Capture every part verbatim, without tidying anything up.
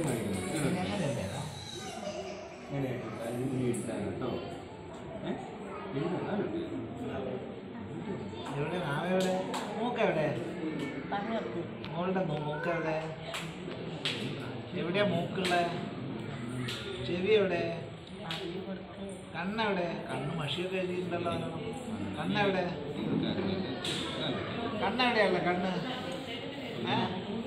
എവിടെ നാവെവിടെ മൂക്കെവിടെ മോളുടെ മൂക്കെവിടെ എവിടെയാ മൂക്കുള്ള ചെവി എവിടെ കണ്ണെവിടെ കണ്ണ് മഷിയൊക്കെ എഴുതിയിട്ടുണ്ടല്ലോ കണ്ണെവിടെ കണ്ണെവിടെയല്ല കണ്ണ് ഏ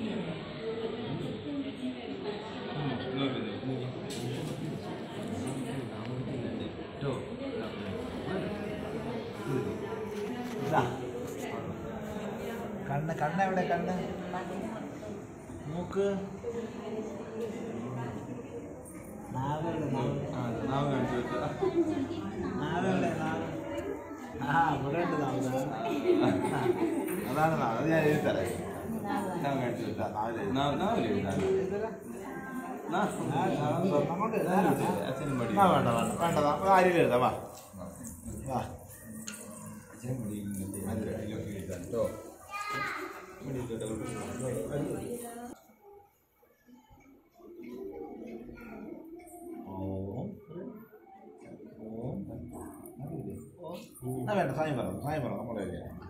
കണ്ണ് കണ്ണെവിടെ കണ്ണ് മൂക്ക് നാവെവിടെ നാവ് നാവെവിടെ നാവ് ആ ഇവിടെ ഉണ്ട് നാവ് അതാണ് നാവ് അത് ഞാൻ എഴുതി തരാം ഞാൻ കാണിച്ചു തരാം നാവിലെ നാവിലെ എഴുതാൻ വേണ്ട വേണ്ട വേണ്ട ആരും എഴുതാം വാ വാ എഴുതാൻ കേട്ടോ വേണ്ട സായം പറ സായം പറ നമ്മളെ